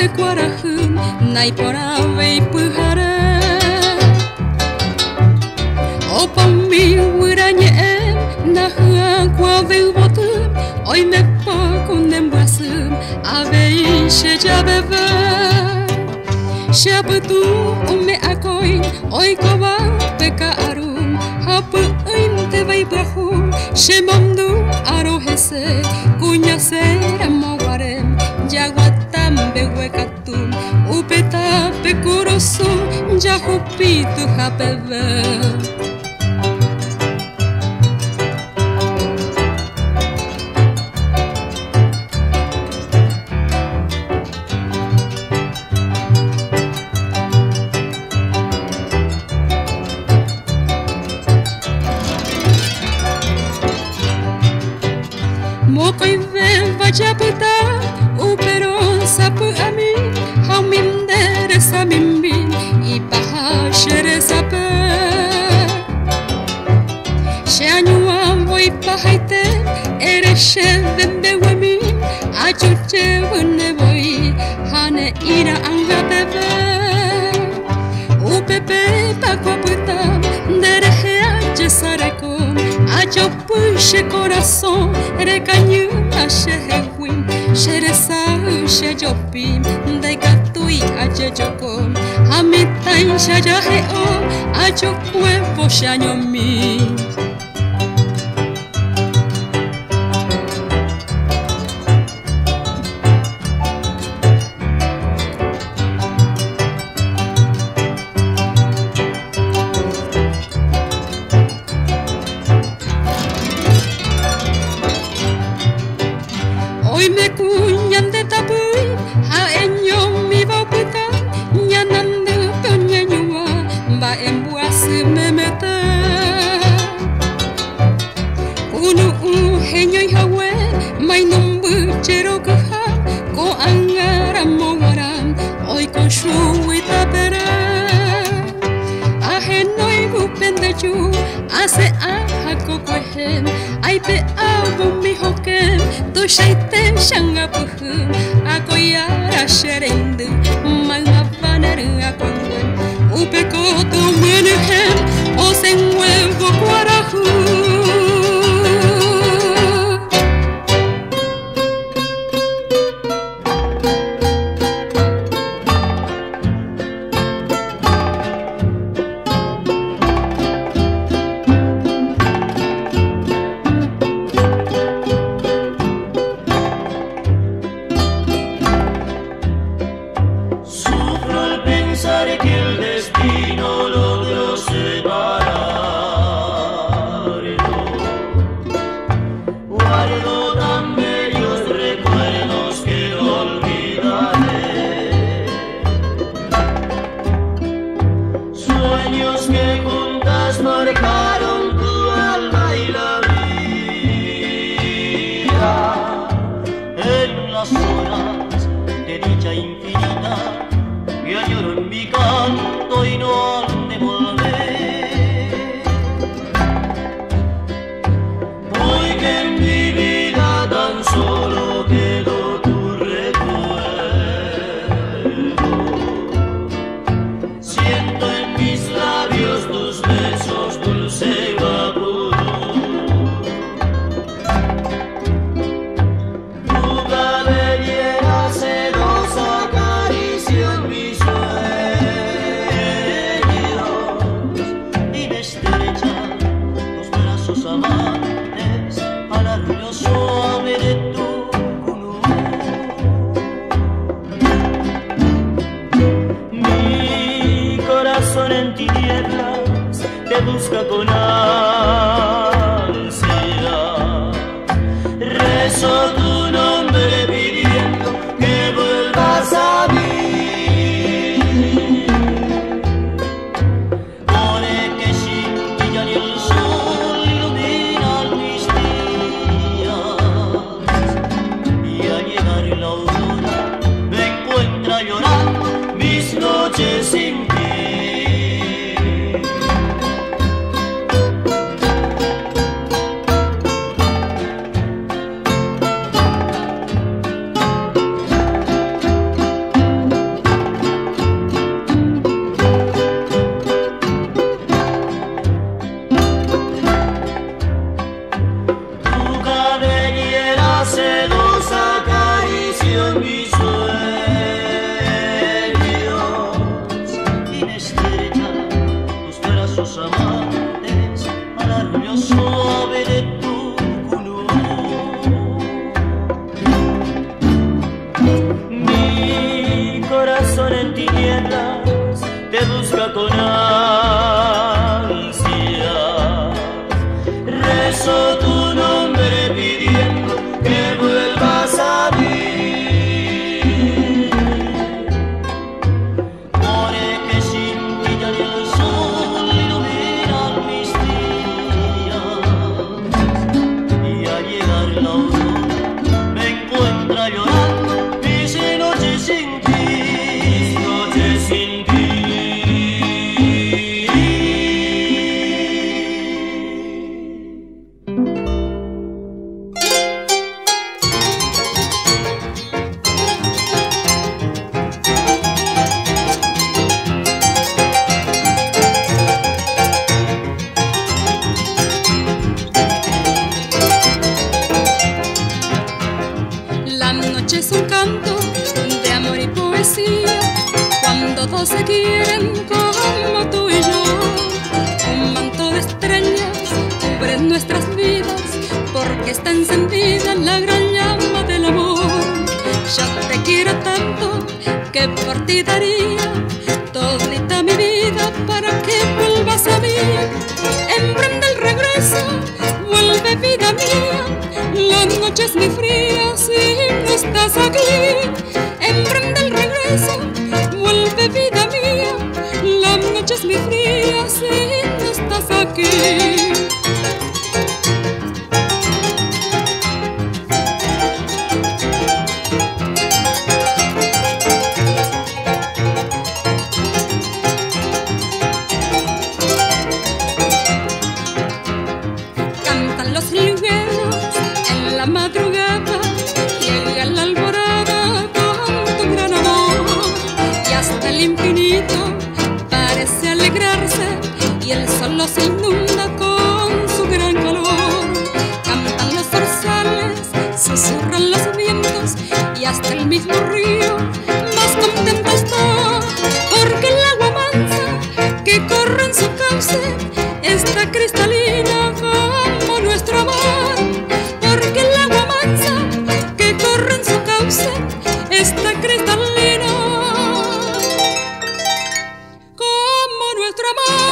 pecuarahum naipora puhara opa mi uranye na hua kwa veuvotu oi me pa kunem basum avei shejabeva shabutu ume akoi oi koba peka arum hapu inte vai bahu shemondu arohese kunya sera mawarem jaguatam bewekatum upeta pekurosu jahupitu hapeve Mokoi veva japuta uperon sapu ami haumim dere samimbi ipaha shere sape sheanyua voi pahaite ere shevembe wemi achuche wene voi hane ira anga bebe upepe pakoputa dere hea jesarakom acho puxe coração recanho a xerreguim xeresa xejopim degatui a jejocom hamitai xajaheo acho cuevo xanyomi Hoy me cuñan de tapui, ha enyo mi va puta, nyanande penyanyua, ba embuasi me meta. Unu henyo hawe, mai numbu chero kuha, ko angara mowaram, hoy ko shui tapera. Ahenoi bupendeju, ase aha kokohen, ai pe abu mi hoken, tu shaite shanga puhu, akoyara sherendu, malma vaneru akongwen, upeko tu menuhem, osen huevo guarahu. Que el destino logró separarnos. Guardo tan bellos recuerdos que no olvidaré. Sueños que juntas marcaron tu alma y la vida. En las horas de dicha infinita que añoro en mi canto y no han de volver. Hoy que en mi vida tan solo quedó tu recuerdo, siento en mis labios tus besos dulce vapor. Tu cabellera sedosa acaricia en mis amantes al arrullo suave de tu color. Mi corazón en tinieblas te busca con ansiedad. Rezo tu nombre pidiendo que vuelvas a mí. Sin ti tiene estrecha, tus brazos amantes al arrullo suave de tu culo. Mi corazón en tinieblas te busca con ansia, rezo tu nombre pidiendo que vuelvas a mí. Es un canto de amor y poesía, cuando dos se quieren como tú y yo. Un manto de estrellas cubre nuestras vidas, porque está encendida la gran llama del amor. Yo te quiero tanto que por ti daría todita mi vida para que vuelvas a mí. Emprende el regreso, vuelve vida mía, la noche es muy fría si no estás aquí. Emprende el regreso, vuelve vida mía, la noche es muy fría si no estás aquí. Cantan los ligeros en la madrugada, llega la alborada con tu gran amor, y hasta el infinito parece alegrarse y el sol los inunda con su gran calor. Cantan los zarzales, susurran los vientos y hasta el mismo río más contento está, porque el agua mansa que corre en su cauce está cristalina como nuestro amor. Porque el agua mansa que corre en su cauce está cristalina como nuestro amor.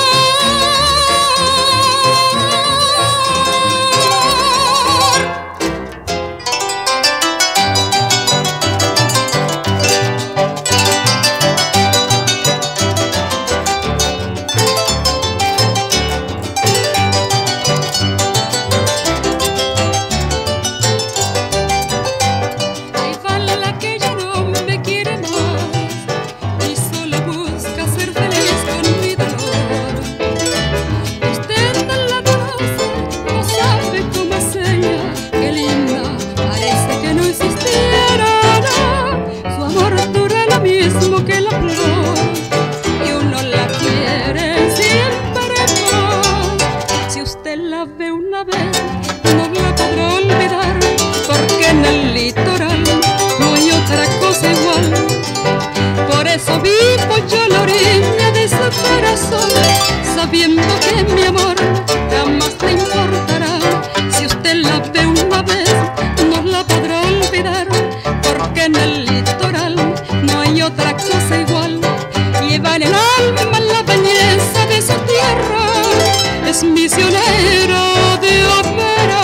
La ve una vez, no la podrá olvidar, porque en el litoral no hay otra cosa igual. Por eso vivo yo a la orilla de su corazón, sabiendo que mi amor jamás te importará. Si usted la ve una vez, no la podrá olvidar, porque en el litoral no hay otra cosa igual. Lleva en el alma la belleza de su tierra, es misionera de ópera.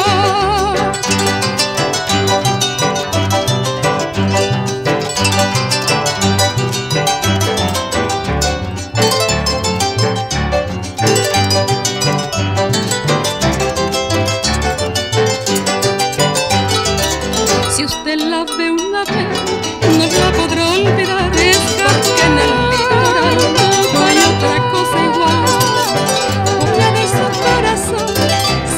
Si usted la ve una vez, no la podrá olvidar, es porque en el litoral no hay otra cosa igual. Por la de su corazón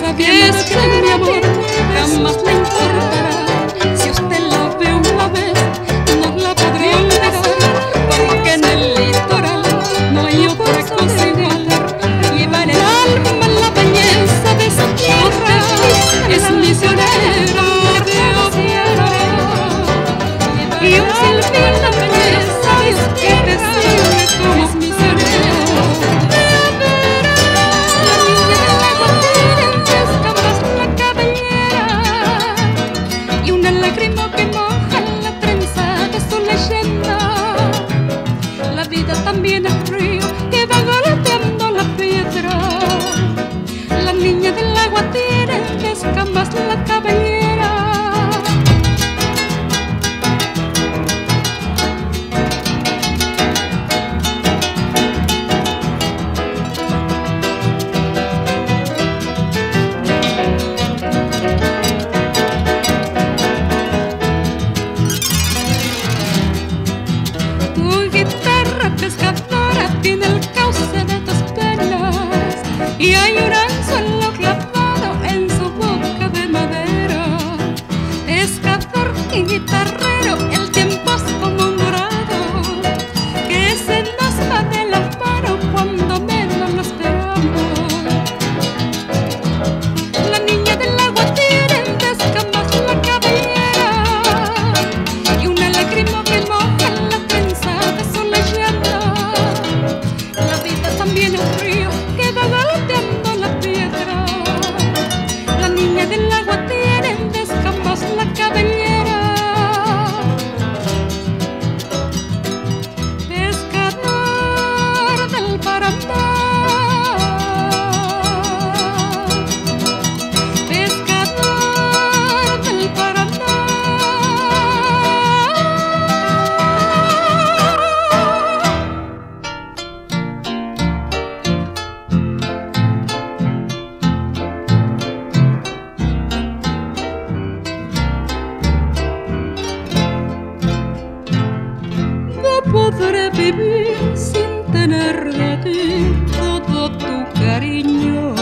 tener de ti todo tu cariño.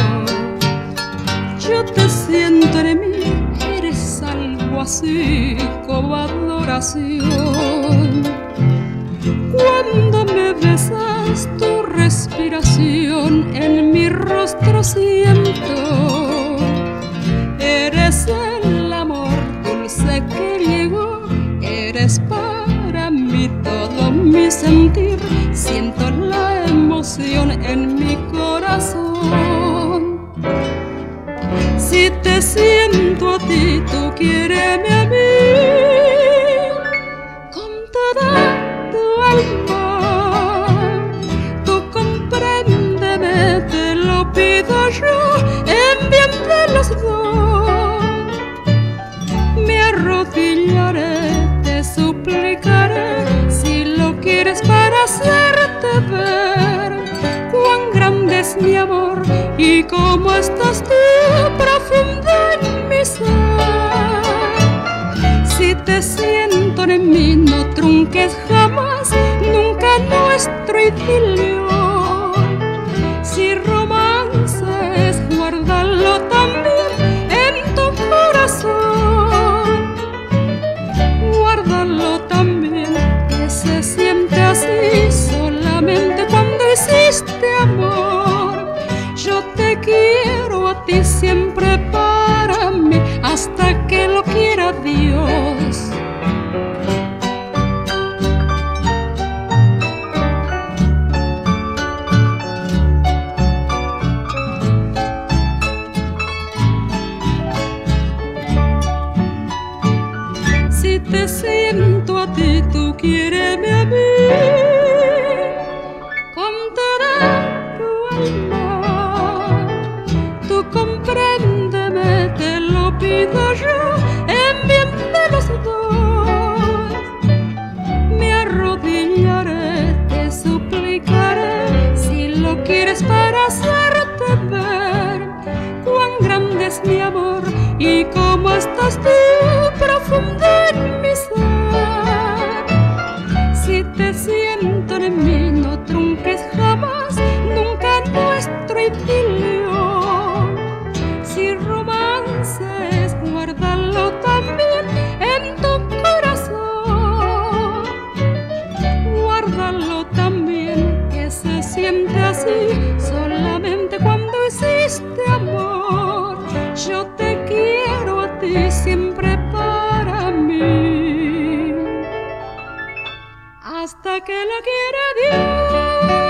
Yo te siento en mí, eres algo así como adoración. Cuando me besas, tu respiración en mi rostro siento. Eres el amor dulce que llegó, eres para mí todo mi sentir. Siento la emoción en mi corazón. Si te siento a ti, tú quiéreme a mí con toda tu alma. Tú compréndeme, te lo pido yo, en bien de los dos. Me arrodillaré, te suplicaré, si lo quieres, para hacerte ver cuán grande es mi amor y cómo estás tú profundo en mi ser. Si te siento en mí, no trunques jamás nunca nuestro idilio. Si romance es, guárdalo también en tu corazón. Guárdalo también, que se siente así solamente cuando hiciste amor. Yo te quiero a ti siempre para mí, hasta que lo quiera Dios. Si te siento a ti, tú quiéreme a mí con toda tu alma. Tú compréndeme, te lo pido yo, en bien de los dos. Me arrodillaré, te suplicaré, si lo quieres, para hacerte ver cuán grande es mi amor y cómo estás tú profundo en mi ser. Si te siento en mí, no trunques jamás nunca nuestro idilio. Si romances, guárdalo también en tu corazón. Guárdalo también, que se siente así solamente cuando hiciste amor. Yo te quiero a ti siempre para mí, hasta que lo quiera Dios.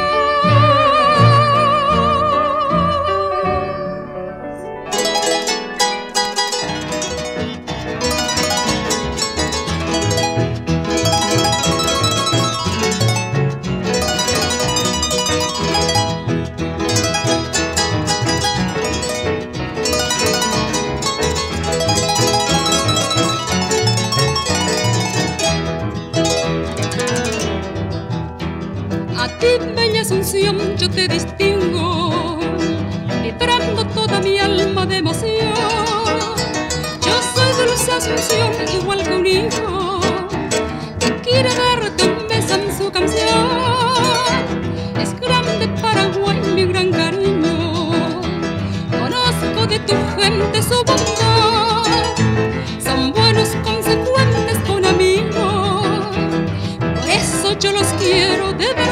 A ti, bella Asunción, yo te distingo, vibrando toda mi alma de emoción. Yo soy dulce Asunción, igual que un hijo que quiere darte un beso en su canción. Es grande Paraguay, mi gran cariño, conozco de tu gente su bondad. Son buenos, consecuentes, con amigos, por eso yo los quiero de verdad.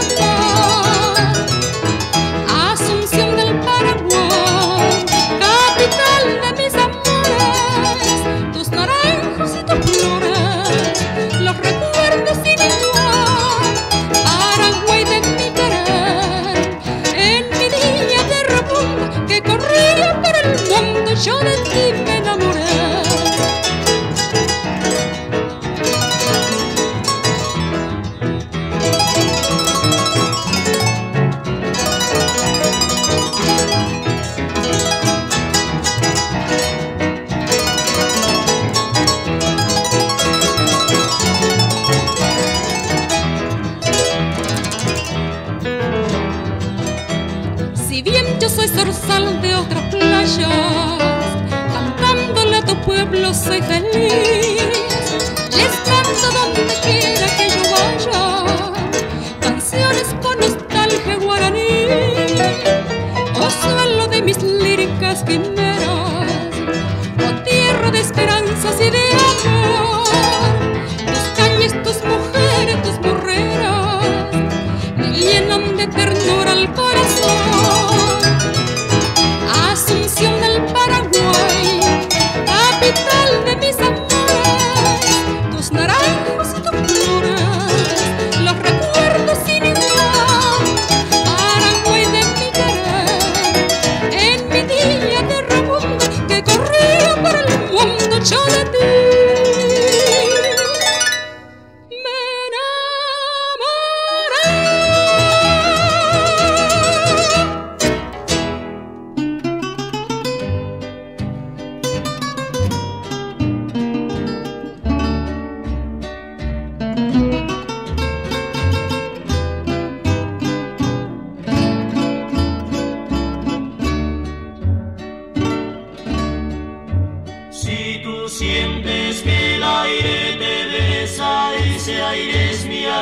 Asunción del Paraguay, capital de mis amores, tus naranjos y tus flores, los recuerdos sin igual. Paraguay de mi querer, en mi día de rebunda que corría por el mundo, yo de ti me enamoré. Si bien yo soy zorzal de otras playas, cantándole a tu pueblo soy feliz. Les canto donde quiera que yo vaya, canciones con nostalgia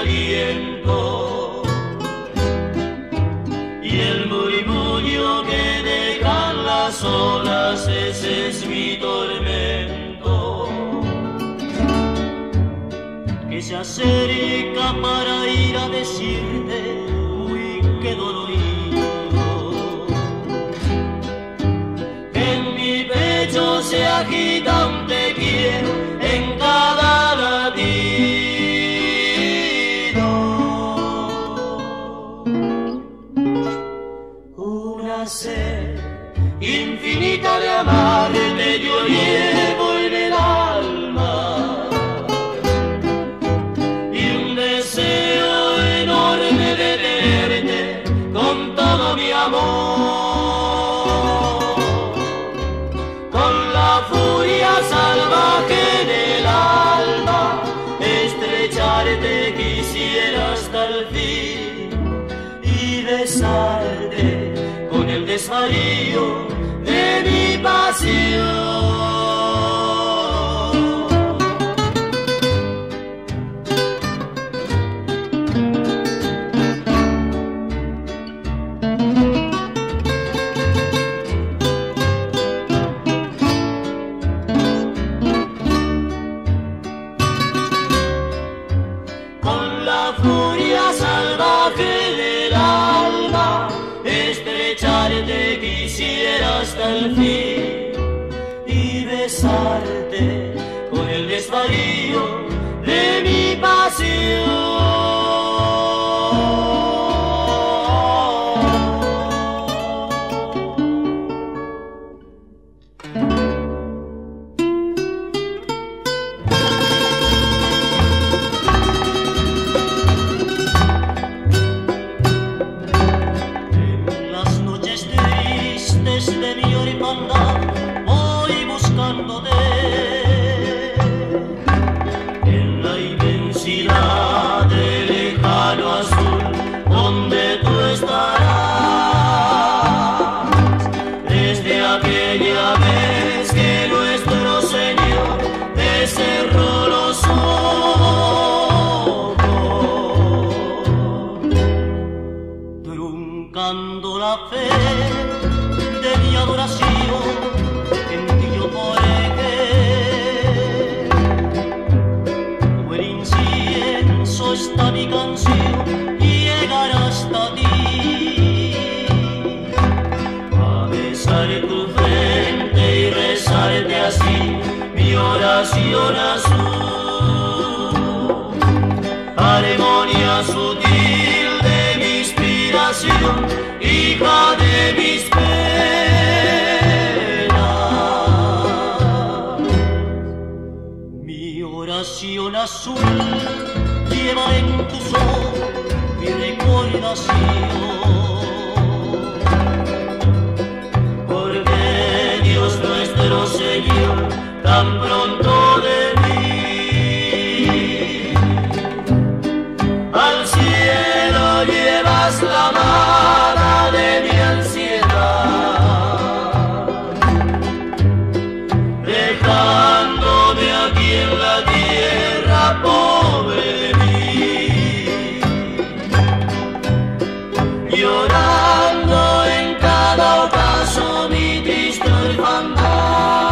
aliento y el murmullo que dejan las olas, ese es mi tormento, que se acerca para ir a decirte, uy, qué dolorido. En mi pecho se agita un te quiero en cada latido. Una sed infinita de amarte yo llevo en el alma, y un deseo enorme de tenerte con todo mi amor, con la furia salvaje del alma, estrecharte quisiera hasta el fin y besarte con el desvarío de mi pasión. Con la furia salvaje del alma, estrecharte quisiera hasta el fin y besarte con el desvarío de mi pasión. De mi orfandad voy buscándote en la inmensidad del lejano azul donde tú estarás, desde aquella vez que nuestro Señor te cerró los ojos, truncando la fe de mi adoración, en ti yo poré, como el incienso está mi canción y llegará hasta ti, a besar tu frente y rezarte así mi oración azul, armonía sutil de mi inspiración, hija de mis penas. Mi oración azul lleva en tus ojos mi recordación, porque Dios nuestro Señor tan pronto de mí al cielo llevas la amada de mi ansiedad, dejándome aquí en la tierra pobre de mí, llorando en cada ocaso mi triste orfandad.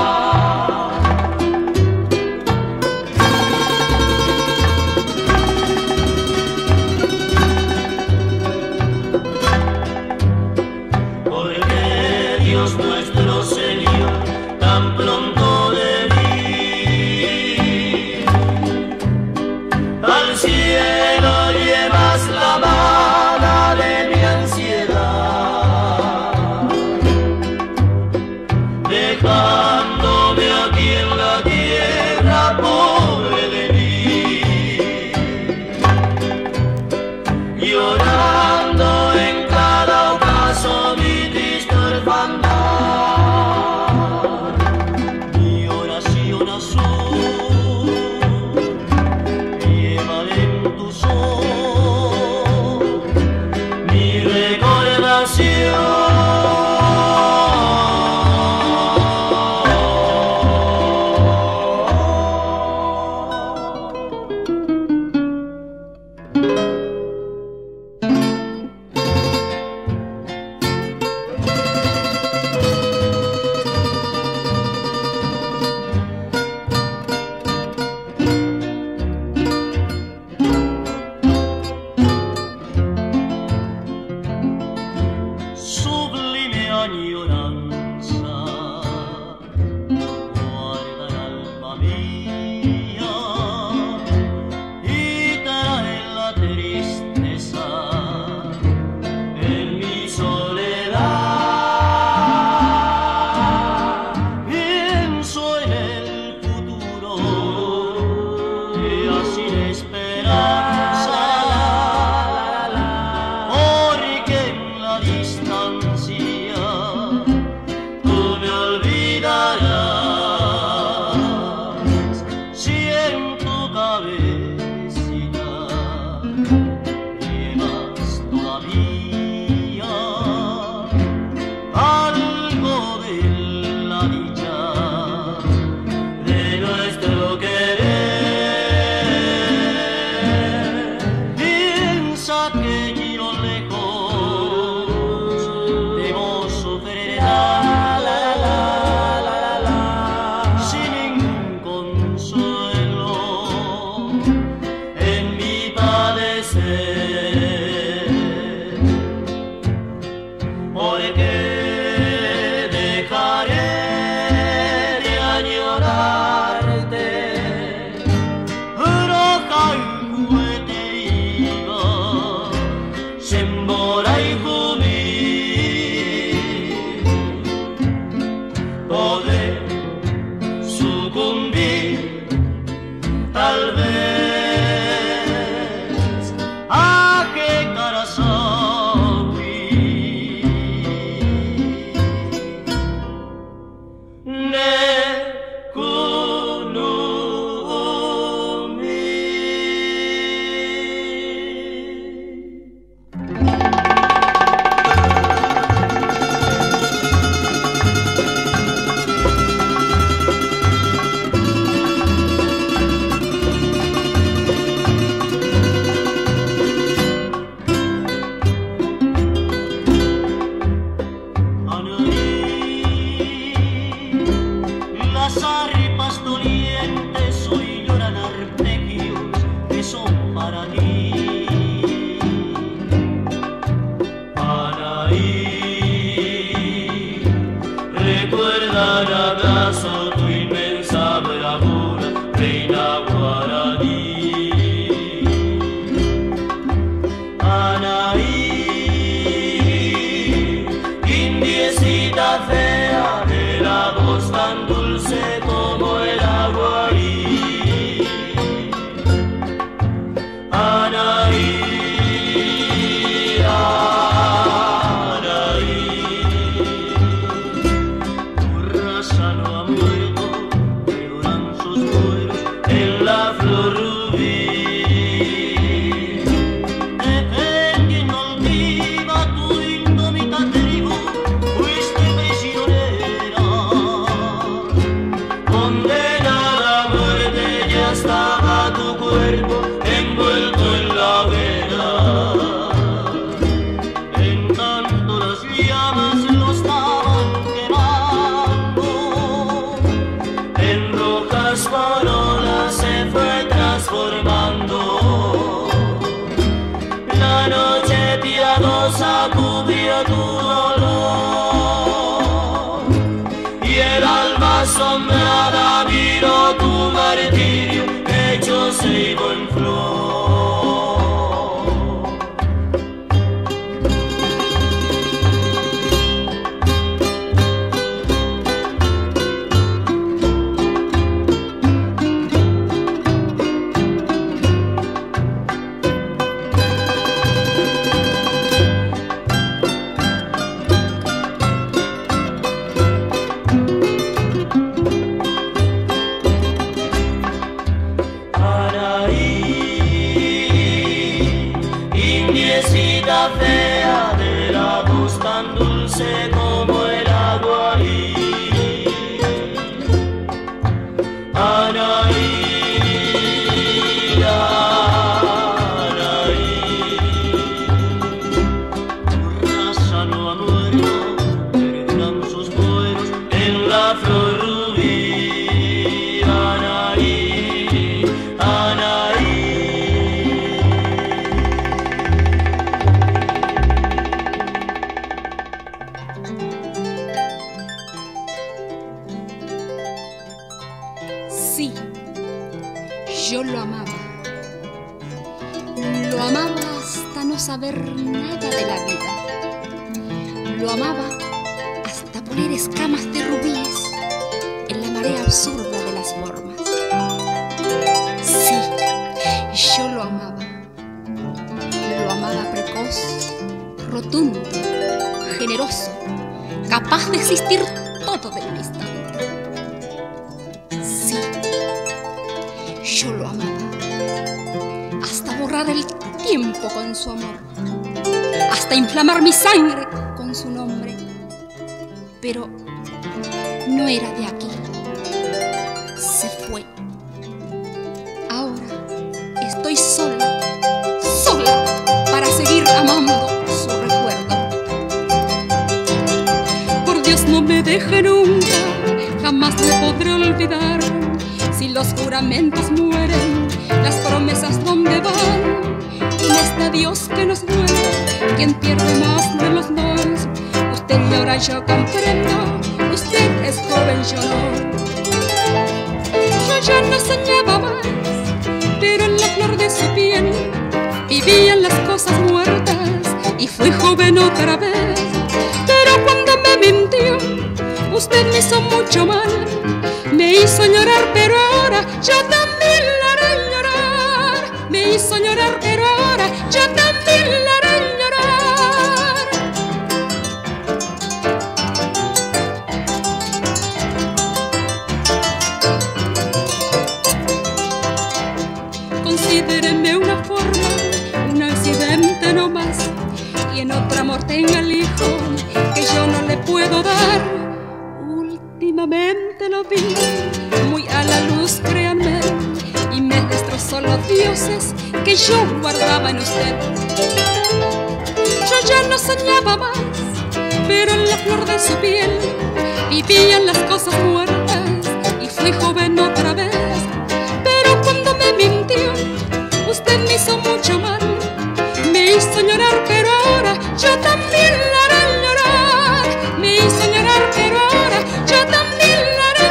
Dios nuestro Señor, tan pronto de mí al cielo llevas la mano de mi ansiedad. indiecita fea de la voz tan dulce como el agua ahí. Anaí, Anaí, tu raza no ha muerto, lloran sus mueros en la flor rubí. Defendiendo altiva tu indómita tribu, fuiste prisionera, condenada a muerte, ya estaba tu cuerpo envuelto en la vela. En tanto las llamas lo estaban quemando, en rojas corolas se fue transformando. La noche piadosa cubrió tu dolor y el alma asombrada miró tu martirio hecho ceibo en flor. Indiecita fea de la voz tan dulce como el agua ahí. Anaí, Anaí, tu raza no ha muerto, perduran sus vuelos en la flor rubí. Anaí, Anaí. Sí, yo lo amaba. Lo amaba hasta no saber nada de la vida. Lo amaba hasta poner escamas de rubíes en la marea absurda de las formas. Sí, yo lo amaba. Lo amaba precoz, rotundo, generoso, capaz de existir todo de un instante. Sí, yo lo amaba, hasta borrar el tiempo con su amor, hasta inflamar mi sangre con su nombre. Pero no era de aquí, se fue. Ahora estoy sola, sola, para seguir amando su recuerdo. Por Dios, no me deje nunca, jamás me podré olvidar. Si los juramentos mueren, las promesas dónde van. ¿Quién está Dios que nos duele? ¿Quién pierde más de los dos? Usted llora, yo comprendo. Usted es joven, yo no. Yo ya no soñaba más, pero en la flor de su piel vivían las cosas muertas y fui joven otra vez. Pero cuando me mintió, usted me hizo mucho mal. Me hizo llorar, pero ahora yo también la haré llorar. Me hizo llorar, pero ahora yo también la haré llorar. Considéreme una forma, un accidente no más, y en otro amor tenga el hijo que yo no le puedo dar. Últimamente lo vi muy a la luz, créanme, y me destrozó los dioses que yo guardaba en usted. Yo ya no soñaba más, pero en la flor de su piel vivían las cosas muertas y fui joven otra vez. Pero cuando me mintió, usted me hizo mucho mal. Me hizo llorar, pero ahora yo también la haré llorar. Me hizo llorar, pero ahora yo también la haré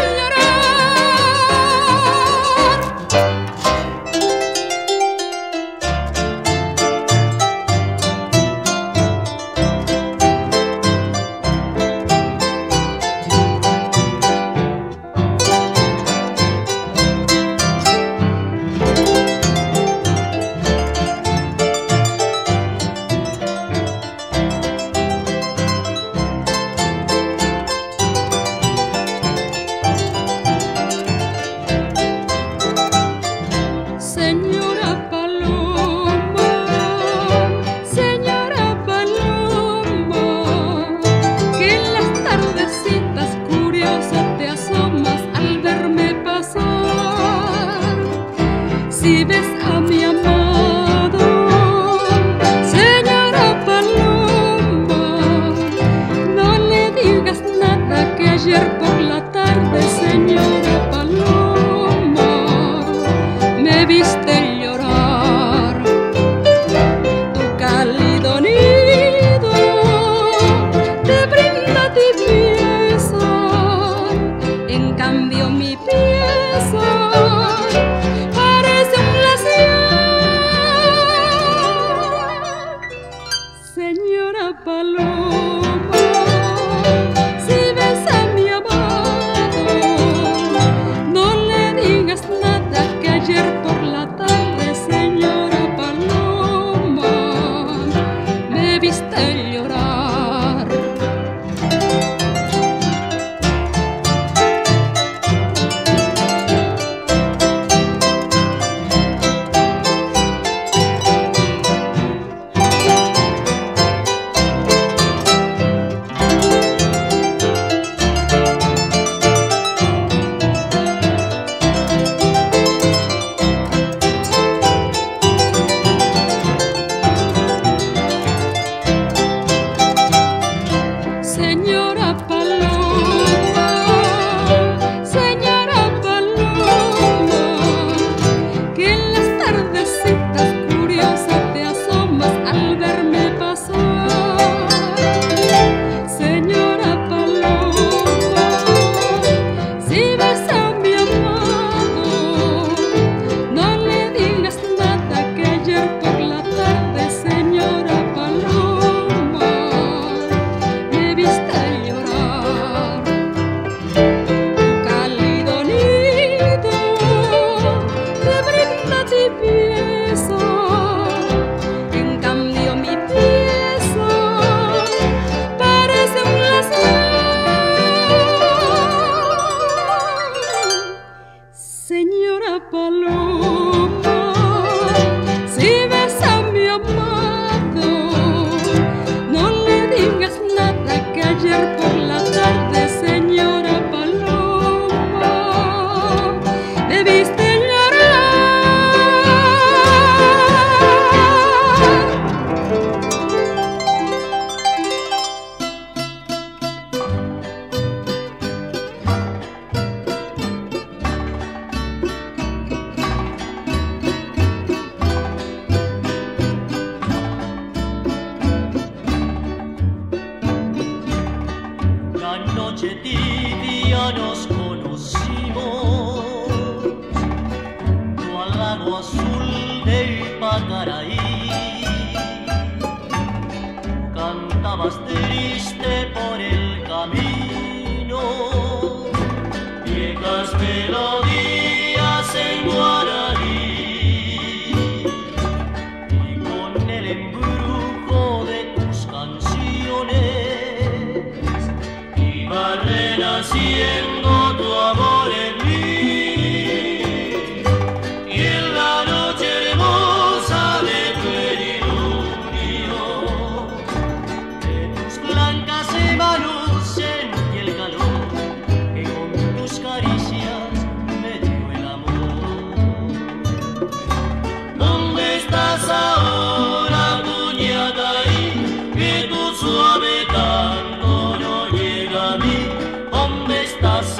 llorar. Señora Paloma, si ves a mi amado, no le digas nada que ayer por la tarde, señora Paloma, me viste llorar. Señora Paloma, que en las tardecitas curiosas te asomas al verme pasar. Señora Paloma, si ves a mi amado, no le digas nada que ayer por la tarde, señora Paloma, me viste llorar. Tu cálido nido te brinda tibieza, en cambio mi pieza parece un lazar. Señora Paloma, si ves a mi amado, no le digas nada que ayer por la tarde, señora Paloma, me viste llorar. La noche tibia nos conocimos junto al lago azul del Pacaraí. Cantabas triste por el camino, viejas melodías en guaraní, y con el embrujo de tus canciones iba renaciendo tu amor en mí. Y en la noche hermosa de tu idilio, de tus blancas manos sentí el calor que con tus caricias me dio el amor. ¿Dónde estás ahora, Cuñataí? Que tu suave canto no llega a mí. ¿Dónde estás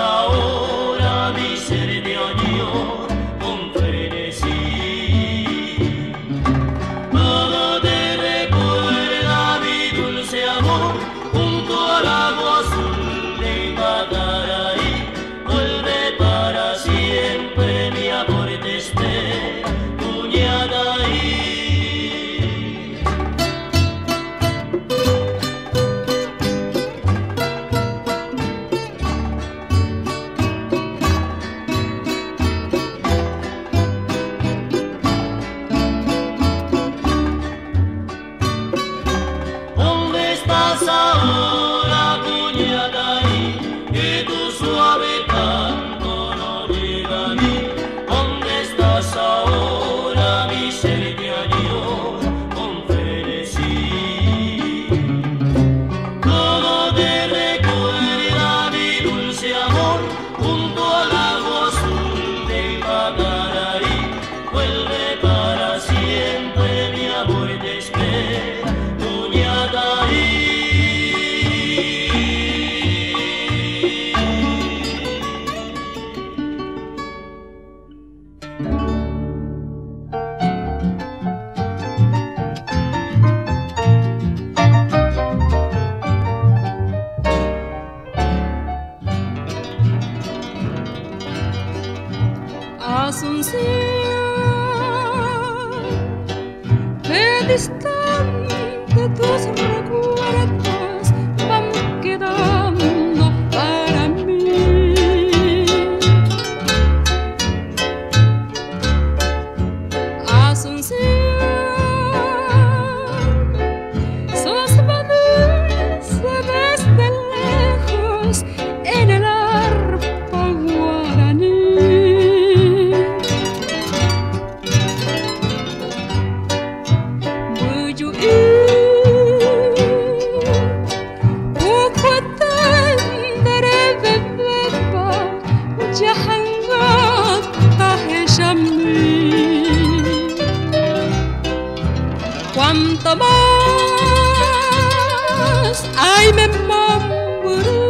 ay me mamburú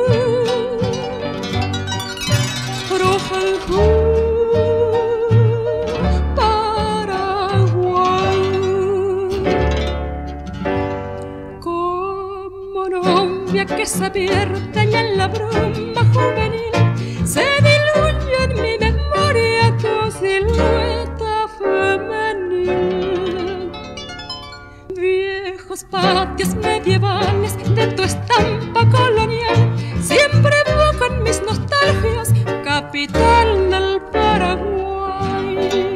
Rojaljú, Paraguay. Como novia que se pierde ya en la bruma juvenil, se diluye en mi memoria tu silueta femenil. Viejos patios medievales de tu estampa colonial, siempre evoco en mis nostalgias capital del Paraguay.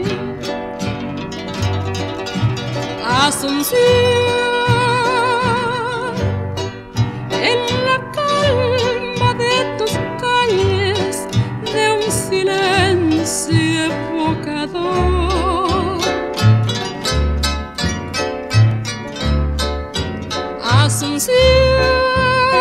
Asunción, en la calma de tus calles, de un silencio evocador. Asunción,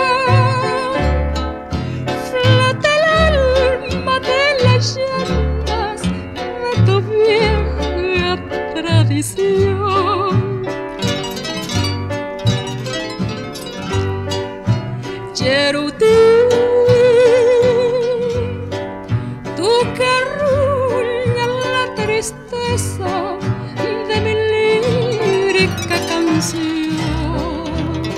flota el alma de leyendas de tu vieja tradición. Cherutí, tú que arruñas la tristeza de mi lírica canción.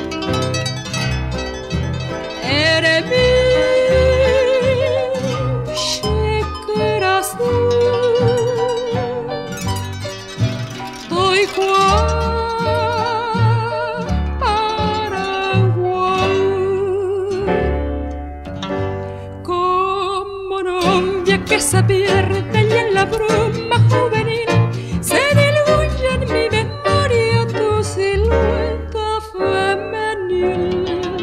Eres mi corazón, estoy Paraguay. Como novia que se pierde y en la bruma juvenil, se diluye en mi memoria tu silueta femenil.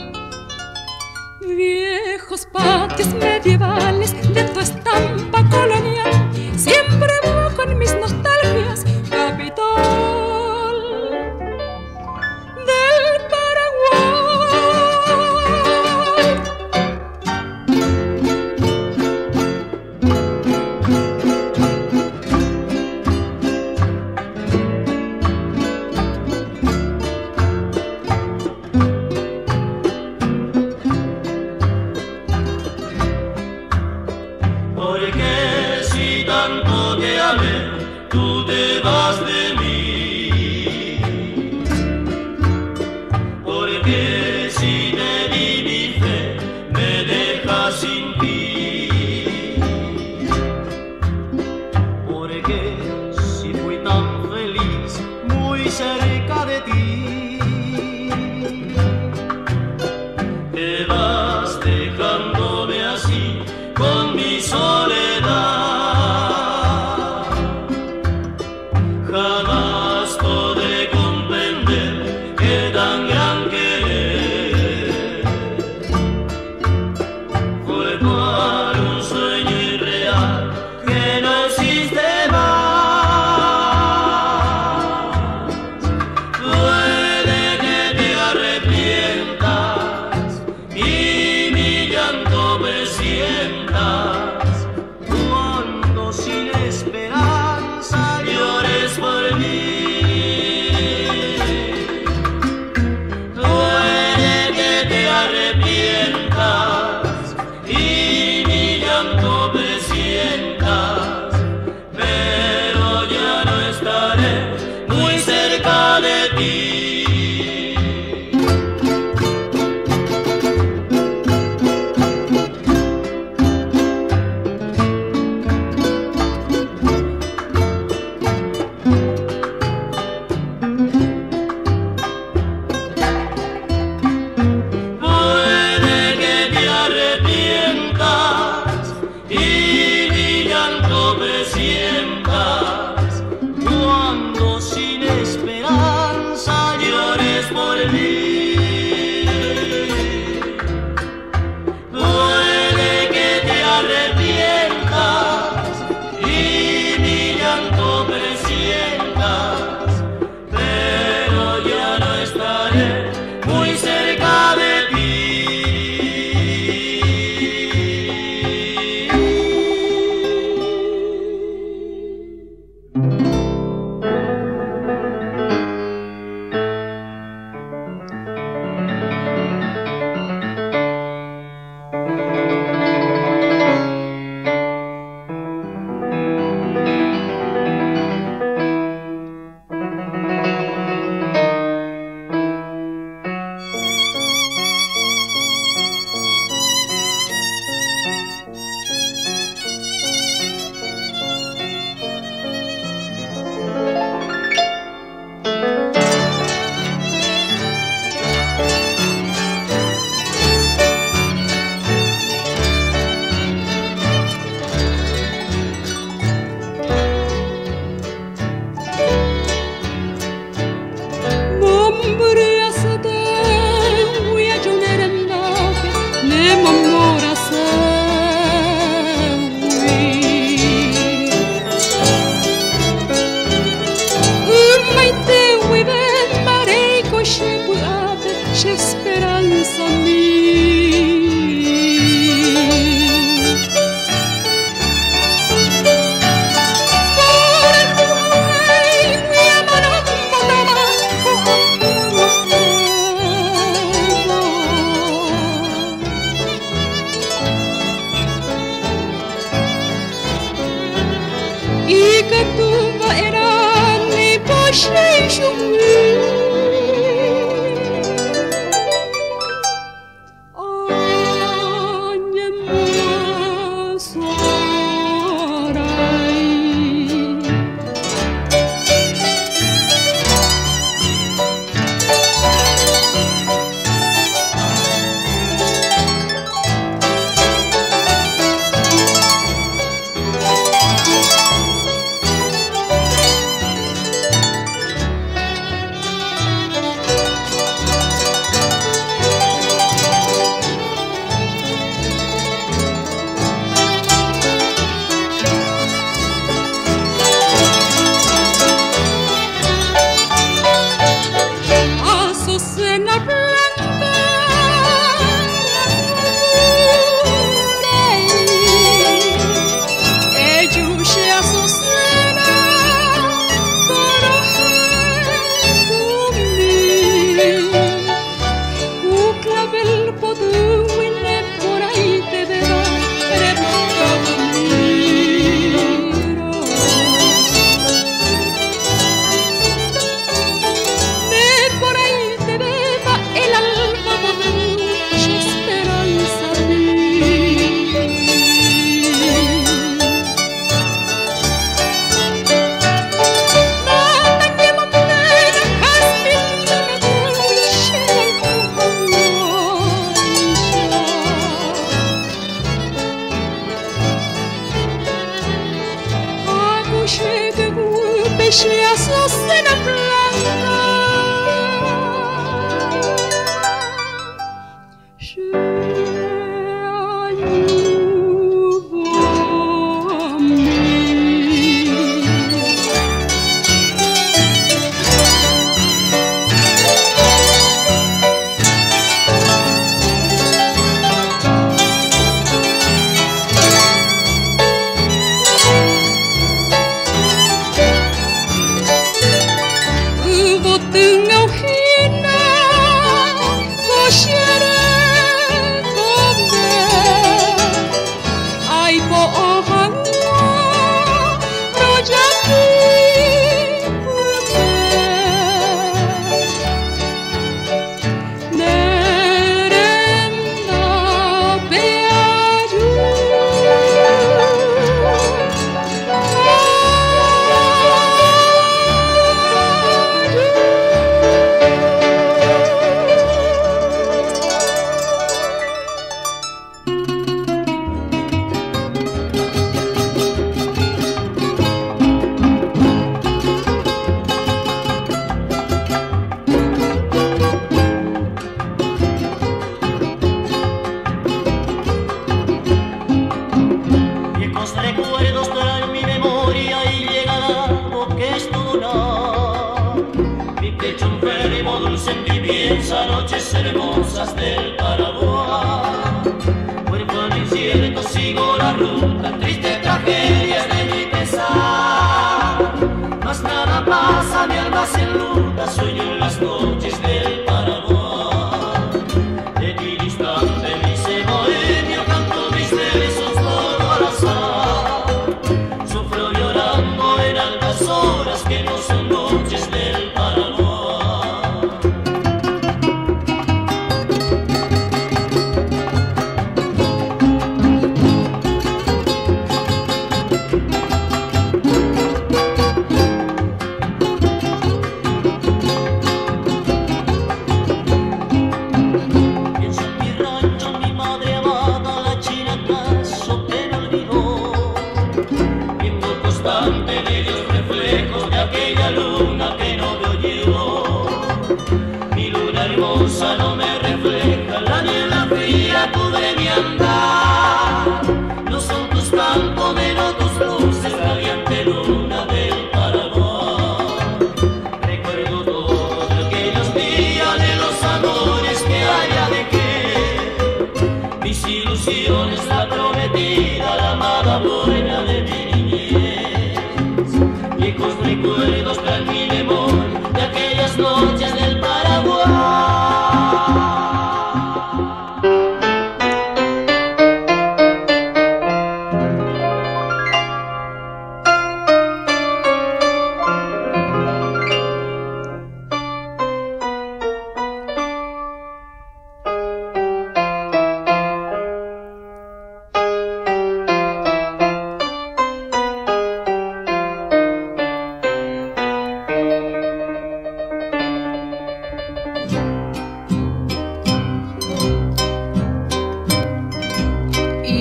Viejos patios medievales de tu estampa colonial, siempre evoco en mis nostalgias capital del Paraguay. esperanza mía. Y que tú eras mi passion. Noches hermosas del Paraguay, huérfano incierto sigo la ruta, triste tragedias de mi pesar, mas nada pasa, mi alma se enluta, sueño en las noches del Paraguay, de ti distante mi se bohemio, canto mis versos todo al azar, sufro llorando en altas horas que no son noches del Paraguay. De los reflejos de aquella luna que no veo yo, mi luna hermosa no me refleja, la niebla fría cubre mi andar, no son tus cantos menos tus luces, radiante luna del Paraguay. Recuerdo todos aquellos días de los amores que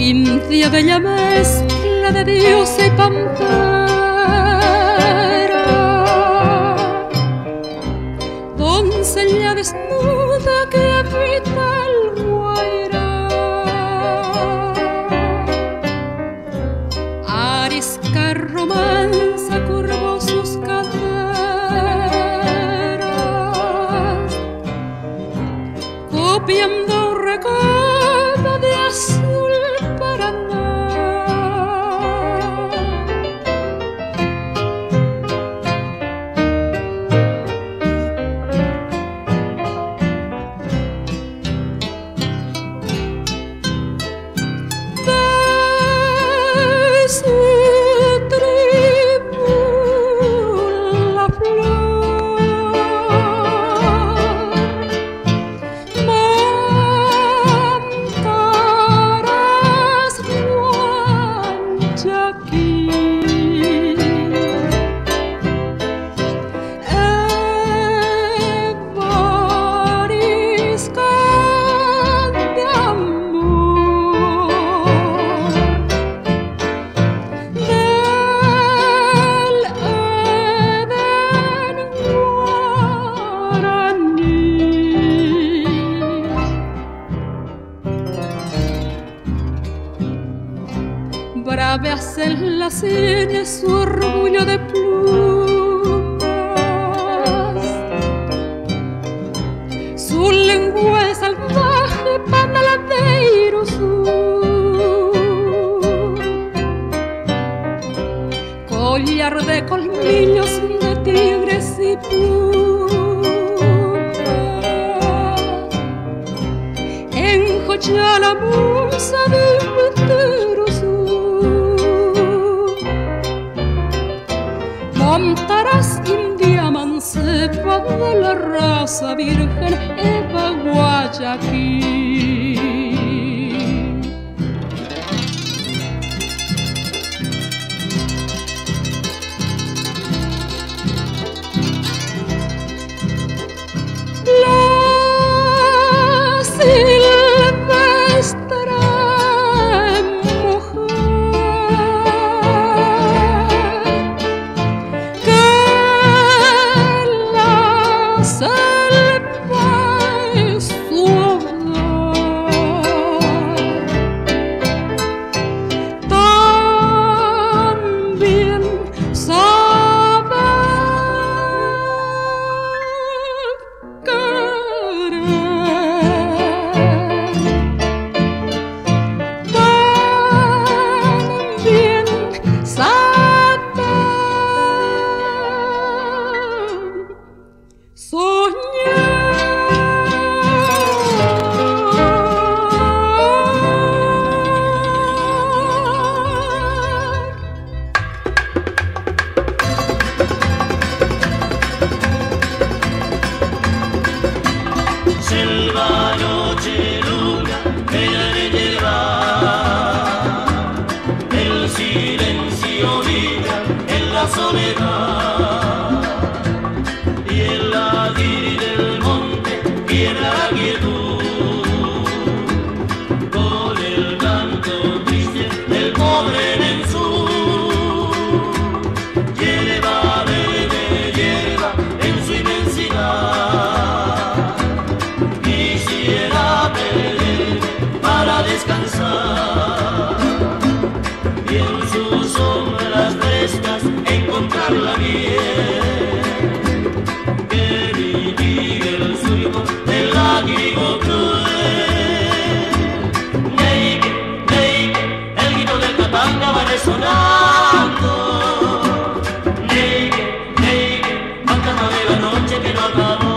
India bella mezcla de diosa y pantera, doncella desnuda que habita el Guairá, arisca romanza curvó sus caderas, copiando un recodo de azul Paraná. De su tribu la flor montarás Guanyaquil, Evarisca de amor del Edén guaraní. Braveas en las sienes su orgullo de plumas, su lengua es salvaje, panaladeiro collar de colmillos de tigres y pumas, enjolla la musa de Veterosu. Montarás india manceba de la raza virgen Eva Guayaquil. La silvestre mujer que la selva es su hogar, también sabe también sabe soñar. Selva, noche, luna, pena de llevar. El silencio vibra en la soledad y el latir del monte quiebra la quietud con el canto triste del pobre Nensú. Hierba verde, hierba en su inmensidad. Quisiera perderme para descansar y en sus sombras frescas encontrar la miel que mitigue el sueño del látigo cruel. Neike, neike, el grito del Katanga va resonando. Neike, neike, fantasma de la noche que no acabó.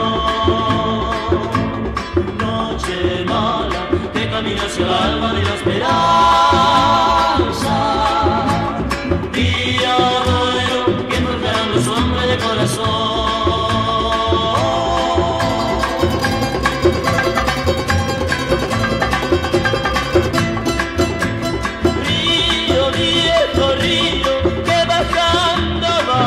Noche mala que camina hacia el alma de la esperanza. Día bueno que encontrarán los hombres de corazón. Río, viejo río que bajando va.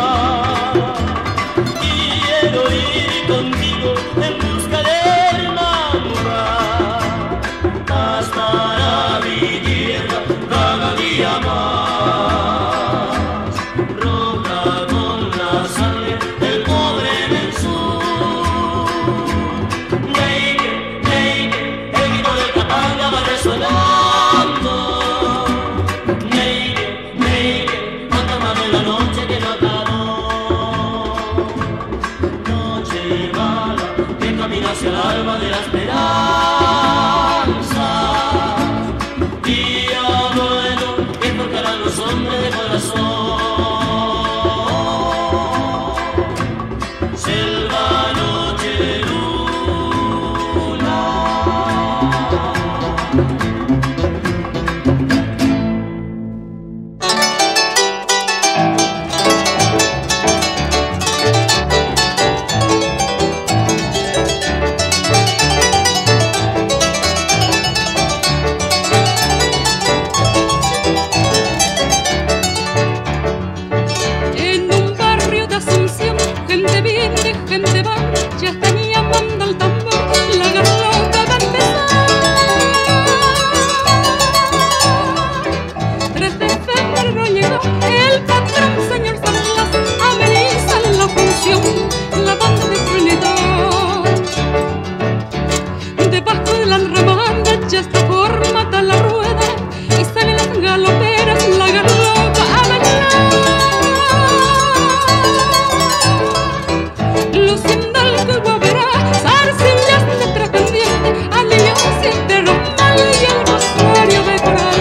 Quiero ir contigo en busca del Mamurá. Hasta la mi tierra ya está formada la rueda y salen las galoperas, la galopa a bailar. Luciendo el guaverá, zarcillas de pretendiente, alianzas de romal y el rosario de coral.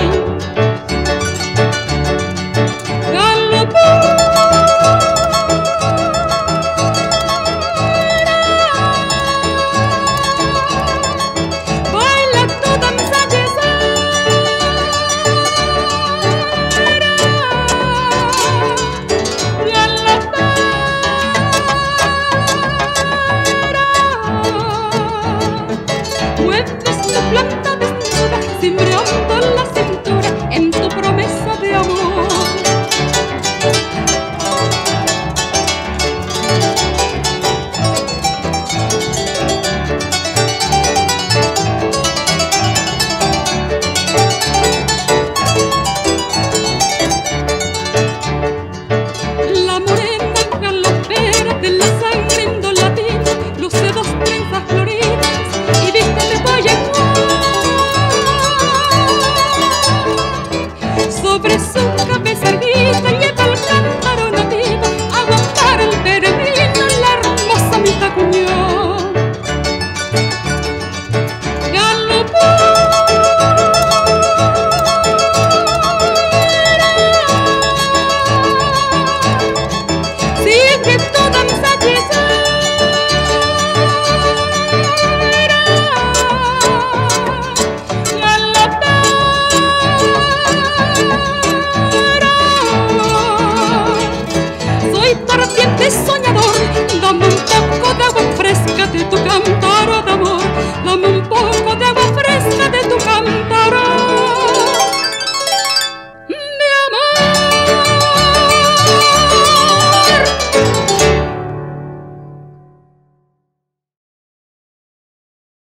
Planta